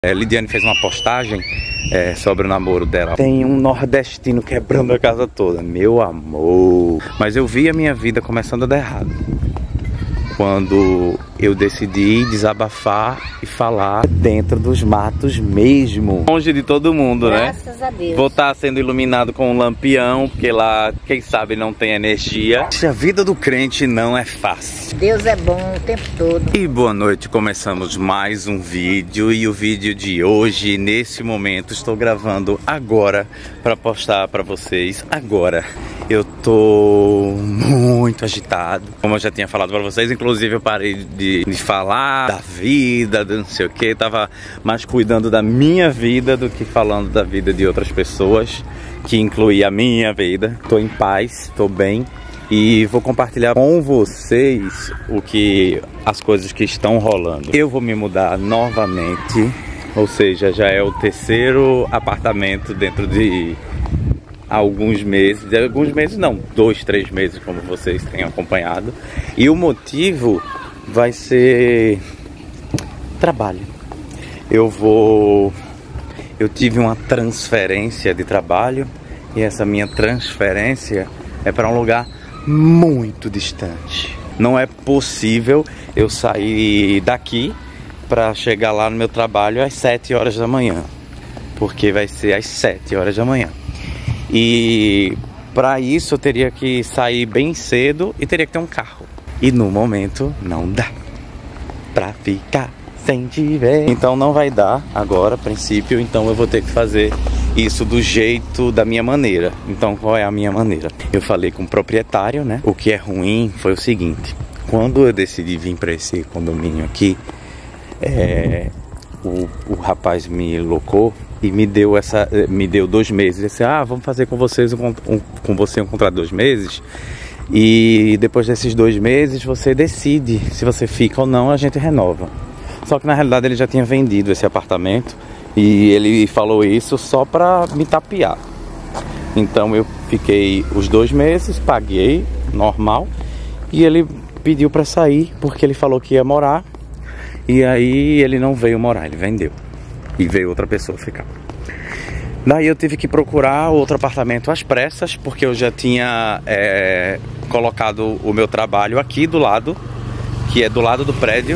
Lidiane fez uma postagem sobre o namoro dela. Tem um nordestino quebrando a casa toda, meu amor. Mas eu vi a minha vida começando a dar errado quando eu decidi desabafar e falar dentro dos matos mesmo, longe de todo mundo, né? Graças a Deus. Vou estar sendo iluminado com um lampião, porque lá, quem sabe, não tem energia. A vida do crente não é fácil. Deus é bom o tempo todo. E boa noite, começamos mais um vídeo. E o vídeo de hoje, nesse momento, estou gravando agora para postar para vocês agora. Eu tô muito agitado, como eu já tinha falado para vocês. Inclusive eu parei de falar da vida, de não sei o que. Tava mais cuidando da minha vida do que falando da vida de outras pessoas, que inclui a minha vida. Tô em paz, tô bem. E vou compartilhar com vocês as coisas que estão rolando. Eu vou me mudar novamente, ou seja, já é o terceiro apartamento dentro de alguns meses não, 2, 3 meses, como vocês têm acompanhado. E o motivo vai ser trabalho. Eu tive uma transferência de trabalho e essa minha transferência é para um lugar muito distante. Não é possível eu sair daqui para chegar lá no meu trabalho às 7 horas da manhã, porque vai ser às 7 horas da manhã. E para isso eu teria que sair bem cedo e teria que ter um carro. E no momento não dá pra ficar sem te ver. Então não vai dar agora, a princípio. Então eu vou ter que fazer isso do jeito, da minha maneira. Então qual é a minha maneira? Eu falei com o proprietário, né? O que é ruim foi o seguinte: quando eu decidi vir para esse condomínio aqui, o rapaz me locou e me deu 2 meses. Ele disse: vamos fazer com você um contrato de 2 meses. E depois desses 2 meses você decide se você fica ou não, a gente renova. Só que na realidade ele já tinha vendido esse apartamento e ele falou isso só pra me tapear. Então eu fiquei os 2 meses, paguei normal, e ele pediu pra sair porque ele falou que ia morar. E aí ele não veio morar, ele vendeu e veio outra pessoa ficar. Daí eu tive que procurar outro apartamento às pressas, porque eu já tinha colocado o meu trabalho aqui do lado, que é do lado do prédio.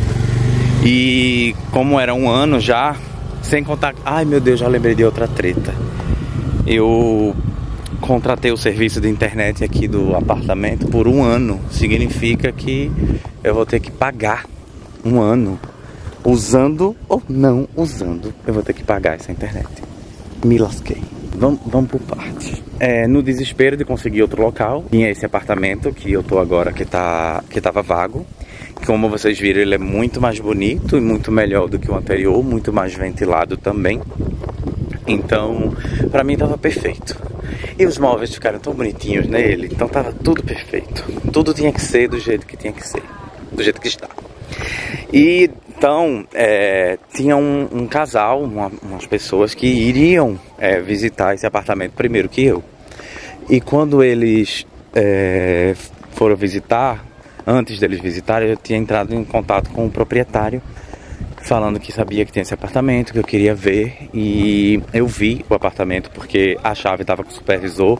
E como era 1 ano já, sem contar... Ai meu Deus, já lembrei de outra treta. Eu contratei o serviço de internet aqui do apartamento por 1 ano. Significa que eu vou ter que pagar 1 ano. Usando ou não usando, eu vou ter que pagar essa internet. Me lasquei. Vamos por partes. No desespero de conseguir outro local, tinha esse apartamento que eu tô agora, que tava vago. Como vocês viram, ele é muito mais bonito e muito melhor do que o anterior, muito mais ventilado também. Então, pra mim tava perfeito. E os móveis ficaram tão bonitinhos nele, então tava tudo perfeito. Tudo tinha que ser do jeito que tinha que ser, do jeito que está. E então, tinha um casal, umas pessoas que iriam visitar esse apartamento primeiro que eu. E quando eles foram visitar, antes deles visitarem, eu tinha entrado em contato com o proprietário, falando que sabia que tinha esse apartamento, que eu queria ver. E eu vi o apartamento porque a chave estava com o supervisor.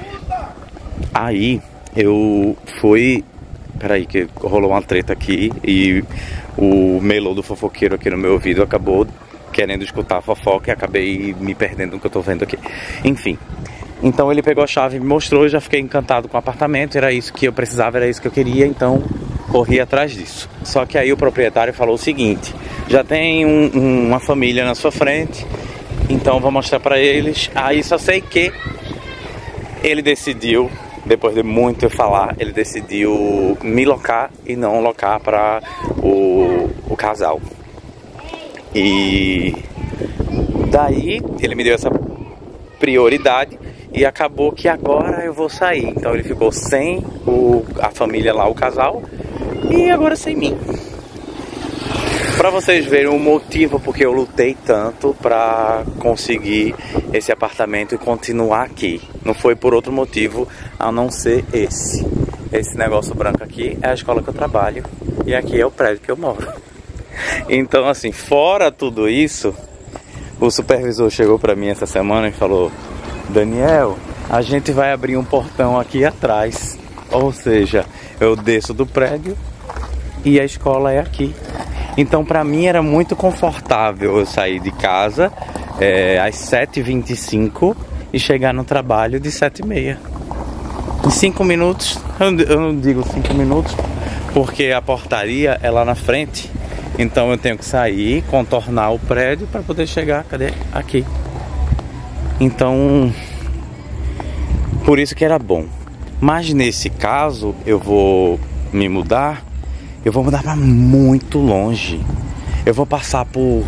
Aí eu fui... Peraí, que rolou uma treta aqui e o melô do fofoqueiro aqui no meu ouvido acabou querendo escutar a fofoca e acabei me perdendo no que eu tô vendo aqui. Enfim, então ele pegou a chave e me mostrou, eu já fiquei encantado com o apartamento, era isso que eu precisava, era isso que eu queria, então corri atrás disso. Só que aí o proprietário falou o seguinte: já tem uma família na sua frente, então vou mostrar pra eles. Aí só sei que ele decidiu, depois de muito eu falar, ele decidiu me locar e não locar para o casal. E daí ele me deu essa prioridade e acabou que agora eu vou sair. Então ele ficou sem a família lá, o casal, e agora sem mim. Pra vocês verem o motivo porque eu lutei tanto pra conseguir esse apartamento e continuar aqui. Não foi por outro motivo a não ser esse. Esse negócio branco aqui é a escola que eu trabalho e aqui é o prédio que eu moro. Então, assim, fora tudo isso, o supervisor chegou pra mim essa semana e falou: Daniel, a gente vai abrir um portão aqui atrás. Ou seja, eu desço do prédio e a escola é aqui. Então, pra mim era muito confortável eu sair de casa às 7h25 e chegar no trabalho de 7h30. Em 5 minutos, eu não digo 5 minutos, porque a portaria é lá na frente. Então eu tenho que sair, contornar o prédio para poder chegar, aqui. Então, por isso que era bom. Mas nesse caso, eu vou me mudar. Eu vou mudar para muito longe. Eu vou passar por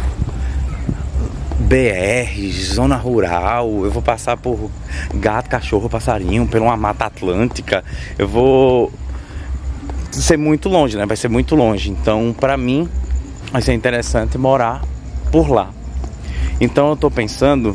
BR, zona rural. Eu vou passar por gato, cachorro, passarinho, por uma mata atlântica. Eu vou ser muito longe, né? Vai ser muito longe. Então, para mim, vai ser interessante morar por lá. Então, eu tô pensando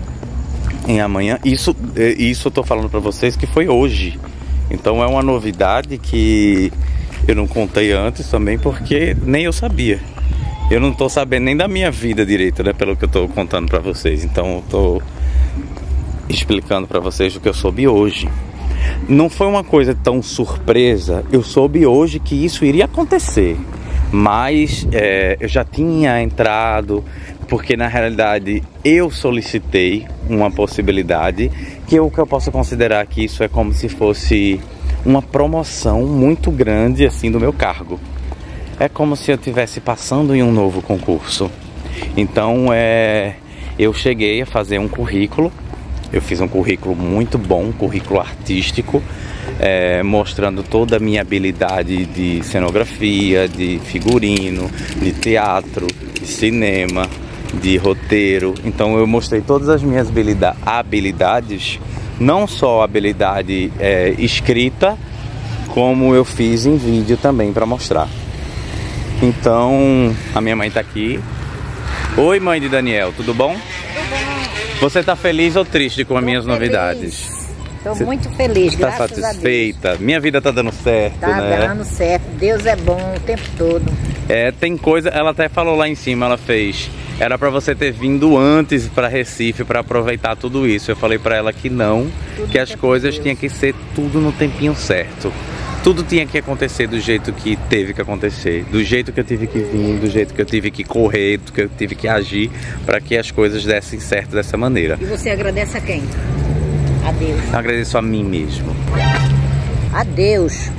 em amanhã. Isso eu tô falando para vocês que foi hoje. Então, é uma novidade que eu não contei antes também, porque nem eu sabia. Eu não tô sabendo nem da minha vida direito, né? Pelo que eu tô contando pra vocês. Então eu tô explicando pra vocês o que eu soube hoje. Não foi uma coisa tão surpresa. Eu soube hoje que isso iria acontecer. Mas eu já tinha entrado, porque na realidade eu solicitei uma possibilidade que eu posso considerar que isso é como se fosse uma promoção muito grande assim do meu cargo. É como se eu estivesse passando em um novo concurso. Então eu cheguei a fazer um currículo. Eu fiz um currículo muito bom, um currículo artístico, mostrando toda a minha habilidade de cenografia, de figurino, de teatro, de cinema, de roteiro. Então eu mostrei todas as minhas habilidades, não só a habilidade escrita, como eu fiz em vídeo também para mostrar. Então, a minha mãe tá aqui. Oi, mãe de Daniel, tudo bom? Tudo bom. Você tá feliz ou triste com as minhas novidades? Estou muito feliz, tá graças a Deus. Satisfeita? Minha vida tá dando certo, tá né? Tá dando certo, Deus é bom o tempo todo. Tem coisa, ela até falou lá em cima, ela fez. Era pra você ter vindo antes pra Recife pra aproveitar tudo isso. Eu falei pra ela que não, tudo que as coisas tinham que ser tudo no tempinho certo. Tudo tinha que acontecer do jeito que teve que acontecer, do jeito que eu tive que vir, do jeito que eu tive que correr, do que eu tive que agir para que as coisas dessem certo dessa maneira. E você agradece a quem? A Deus. Eu agradeço a mim mesmo. A Deus.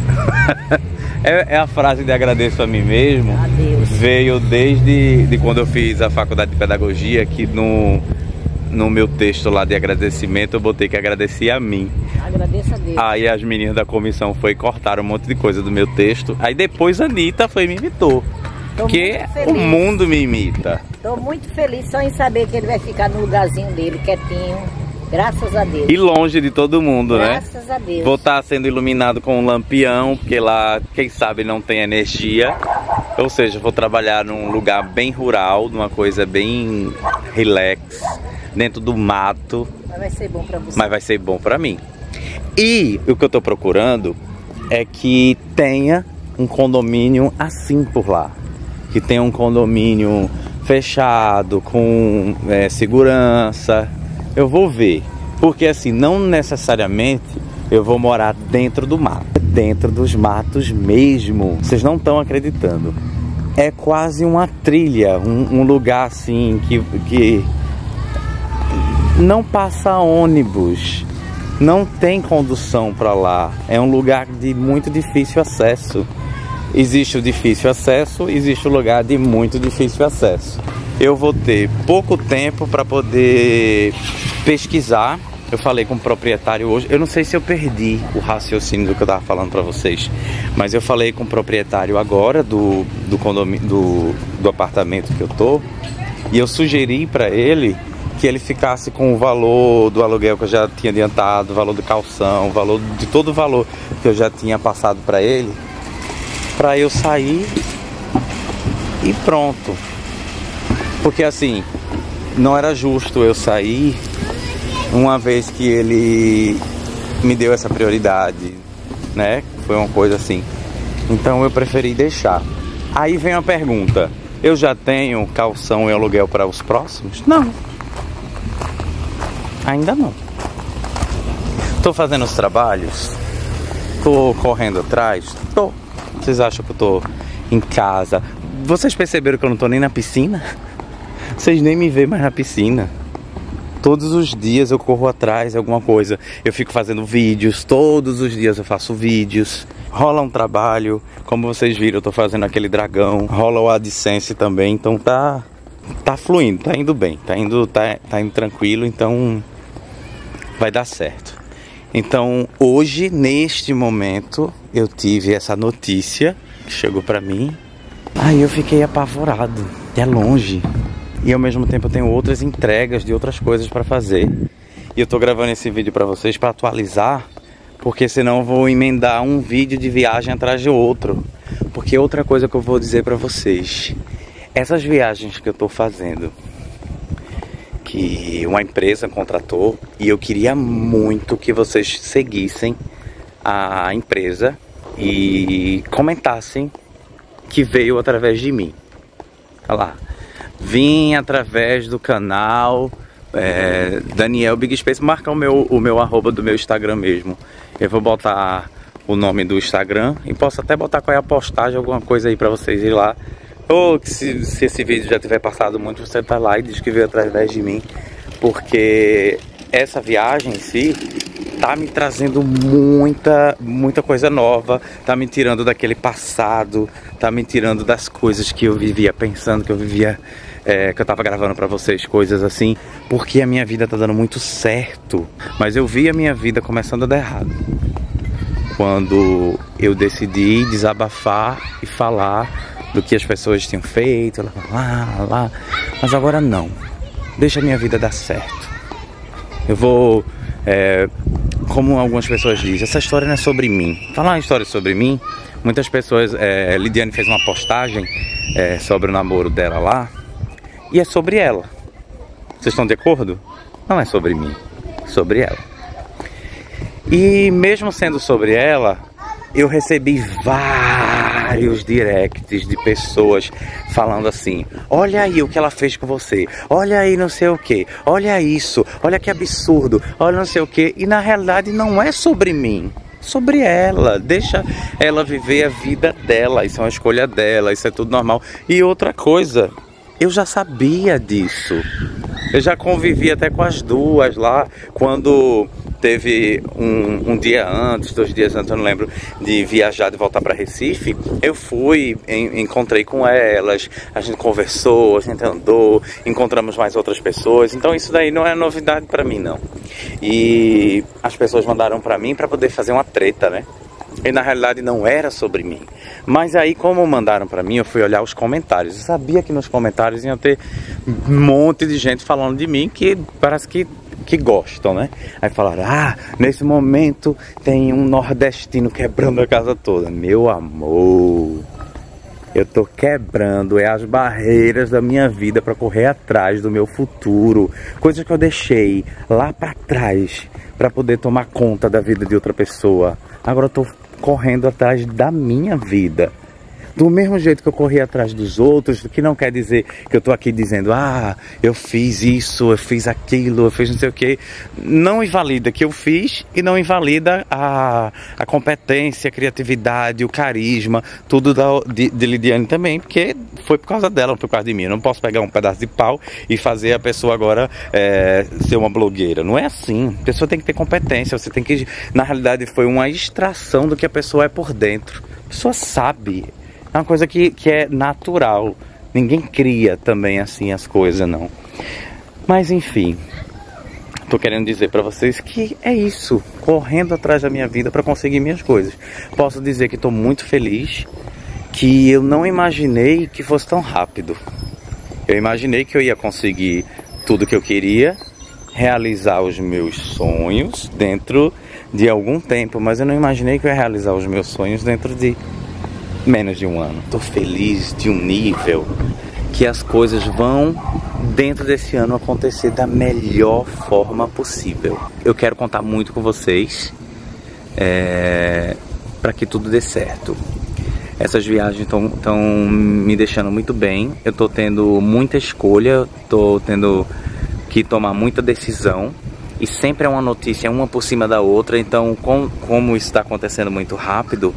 A frase de agradeço a mim mesmo. A Deus. Veio desde quando eu fiz a faculdade de pedagogia, que no meu texto lá de agradecimento eu botei que agradecia a mim. Agradeço a Deus. Aí as meninas da comissão cortaram um monte de coisa do meu texto. Aí depois a Anitta foi e me imitou. Porque o mundo me imita. Estou muito feliz só em saber que ele vai ficar no lugarzinho dele, quietinho. Graças a Deus. E longe de todo mundo, Graças né? Graças a Deus. Vou estar sendo iluminado com um lampião, porque lá, quem sabe, não tem energia. Ou seja, vou trabalhar num lugar bem rural, numa coisa bem relax, dentro do mato. Mas vai ser bom pra você. Mas vai ser bom pra mim. E o que eu tô procurando é que tenha um condomínio assim por lá. Que tenha um condomínio fechado, com segurança. Eu vou ver. Porque assim, não necessariamente eu vou morar dentro do mato. Dentro dos matos mesmo. Vocês não estão acreditando. É quase uma trilha, um lugar assim que não passa ônibus. Não tem condução para lá. É um lugar de muito difícil acesso. Existe o difícil acesso, existe o lugar de muito difícil acesso. Eu vou ter pouco tempo para poder pesquisar. Eu falei com o proprietário hoje. Eu não sei se eu perdi o raciocínio do que eu estava falando para vocês, mas eu falei com o proprietário agora do condomínio, do apartamento que eu tô, e eu sugeri para ele que ele ficasse com o valor do aluguel que eu já tinha adiantado, o valor do calção, o valor de todo o valor que eu já tinha passado para ele, para eu sair e pronto. Porque assim, não era justo eu sair uma vez que ele me deu essa prioridade, né? Foi uma coisa assim. Então eu preferi deixar. Aí vem a pergunta: eu já tenho calção e aluguel para os próximos? Não. Ainda não. Tô fazendo os trabalhos, tô correndo atrás, tô. Vocês acham que eu tô em casa? Vocês perceberam que eu não tô nem na piscina? Vocês nem me veem mais na piscina. Todos os dias eu corro atrás de alguma coisa. Eu fico fazendo vídeos, todos os dias eu faço vídeos. Rola um trabalho, como vocês viram, eu tô fazendo aquele dragão. Rola o AdSense também, então tá fluindo, tá indo bem, tá indo tranquilo, então vai dar certo. Então hoje, neste momento, eu tive essa notícia que chegou pra mim. Aí eu fiquei apavorado, é longe. E ao mesmo tempo eu tenho outras entregas de outras coisas pra fazer. E eu tô gravando esse vídeo pra vocês pra atualizar, porque senão eu vou emendar um vídeo de viagem atrás de outro. Porque outra coisa que eu vou dizer pra vocês: essas viagens que eu tô fazendo, que uma empresa contratou, e eu queria muito que vocês seguissem a empresa e comentassem que veio através de mim. Olha lá. Vim através do canal Daniel Big Space. Marca o meu arroba do meu Instagram mesmo. Eu vou botar o nome do Instagram e posso até botar qual é a postagem, alguma coisa aí pra vocês ir lá. Ou se esse vídeo já tiver passado muito, você tá lá e diz que veio através de mim. Porque essa viagem em si tá me trazendo muita coisa nova. Tá me tirando daquele passado. Tá me tirando das coisas que eu vivia pensando, que eu vivia... que eu tava gravando pra vocês, coisas assim. Porque a minha vida tá dando muito certo. Mas eu vi a minha vida começando a dar errado quando eu decidi desabafar e falar do que as pessoas tinham feito, lá. Mas agora não. Deixa a minha vida dar certo. Eu vou... como algumas pessoas dizem, essa história não é sobre mim. Falar uma história sobre mim, muitas pessoas... Lidiane fez uma postagem sobre o namoro dela lá, e é sobre ela. Vocês estão de acordo? Não é sobre mim, é sobre ela. E mesmo sendo sobre ela, eu recebi vários directs de pessoas falando assim: olha aí o que ela fez com você, olha aí não sei o que, olha isso, olha que absurdo, olha não sei o que. E na realidade não é sobre mim, sobre ela. Deixa ela viver a vida dela, isso é uma escolha dela, isso é tudo normal. E outra coisa, eu já sabia disso. Eu já convivi até com as duas lá, quando teve um dia antes, 2 dias antes, eu não lembro, de viajar, de voltar para Recife. Eu fui, encontrei com elas, a gente conversou, a gente andou, encontramos mais outras pessoas. Então isso daí não é novidade para mim, não. E as pessoas mandaram para mim para poder fazer uma treta, né? E na realidade não era sobre mim. Mas aí, como mandaram pra mim, eu fui olhar os comentários. Eu sabia que nos comentários ia ter um monte de gente falando de mim que parece que gostam, né? Aí falaram: ah, nesse momento tem um nordestino quebrando a casa toda. Meu amor, eu tô quebrando as barreiras da minha vida pra correr atrás do meu futuro. Coisas que eu deixei lá pra trás pra poder tomar conta da vida de outra pessoa. Agora eu tô correndo atrás da minha vida. Do mesmo jeito que eu corri atrás dos outros, que não quer dizer que eu tô aqui dizendo: ah, eu fiz isso, eu fiz aquilo, eu fiz não sei o que. Não invalida que eu fiz e não invalida a competência, a criatividade, o carisma, tudo de Lidiane também, porque foi por causa dela, não foi por causa de mim. Eu não posso pegar um pedaço de pau e fazer a pessoa agora ser uma blogueira. Não é assim. A pessoa tem que ter competência, você tem que... Na realidade foi uma extração do que a pessoa é por dentro. A pessoa sabe. É uma coisa que é natural. Ninguém cria também assim as coisas, não. Mas enfim, tô querendo dizer pra vocês que é isso. Correndo atrás da minha vida pra conseguir minhas coisas. Posso dizer que tô muito feliz, que eu não imaginei que fosse tão rápido. Eu imaginei que eu ia conseguir tudo que eu queria, realizar os meus sonhos dentro de algum tempo. Mas eu não imaginei que eu ia realizar os meus sonhos dentro de menos de 1 ano. Tô feliz de um nível que as coisas vão, dentro desse ano, acontecer da melhor forma possível. Eu quero contar muito com vocês para que tudo dê certo. Essas viagens estão me deixando muito bem. Eu tô tendo muita escolha, tô tendo que tomar muita decisão. E sempre é uma notícia, uma por cima da outra. Então, como isso está acontecendo muito rápido,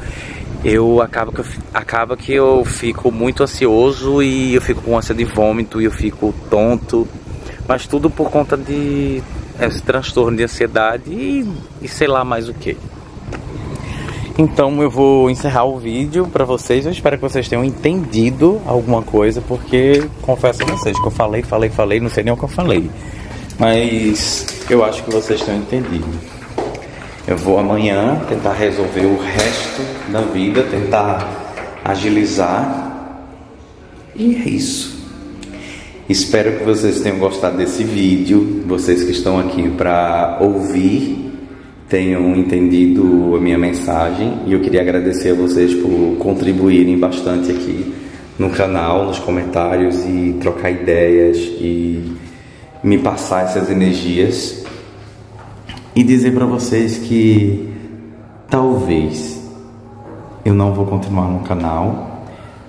acaba que eu fico muito ansioso e eu fico com ânsia de vômito e eu fico tonto. Mas tudo por conta de esse transtorno de ansiedade e sei lá mais o que. Então eu vou encerrar o vídeo pra vocês. Eu espero que vocês tenham entendido alguma coisa, porque confesso a vocês que eu falei, não sei nem o que eu falei. Mas eu acho que vocês tenham entendido. Eu vou amanhã tentar resolver o resto da vida, tentar agilizar. E é isso. Espero que vocês tenham gostado desse vídeo. Vocês que estão aqui para ouvir tenham entendido a minha mensagem. E eu queria agradecer a vocês por contribuírem bastante aqui no canal, nos comentários, e trocar ideias e me passar essas energias. E dizer para vocês que talvez eu não vou continuar no canal.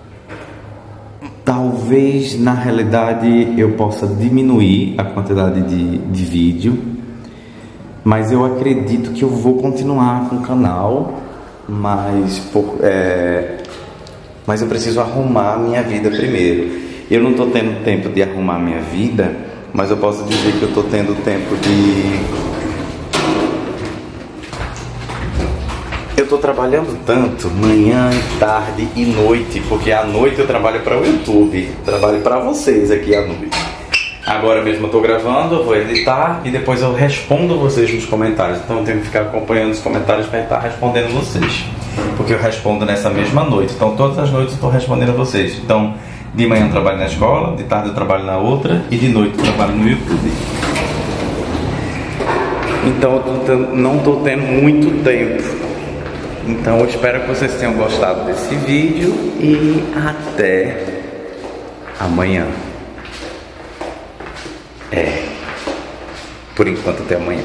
Talvez na realidade eu possa diminuir a quantidade de vídeo. Mas eu acredito que eu vou continuar com o canal, mas eu preciso arrumar a minha vida primeiro. Eu não estou tendo tempo de arrumar a minha vida, mas eu posso dizer que eu estou tendo tempo de... Eu estou trabalhando tanto, manhã, tarde e noite, porque à noite eu trabalho para o YouTube, trabalho para vocês aqui à noite. Agora mesmo eu tô gravando, eu vou editar e depois eu respondo vocês nos comentários. Então eu tenho que ficar acompanhando os comentários para estar respondendo vocês, porque eu respondo nessa mesma noite. Então todas as noites eu tô respondendo a vocês. Então de manhã eu trabalho na escola, de tarde eu trabalho na outra e de noite eu trabalho no YouTube. Então eu não tô tendo muito tempo. Então eu espero que vocês tenham gostado desse vídeo e até amanhã. Por enquanto até amanhã.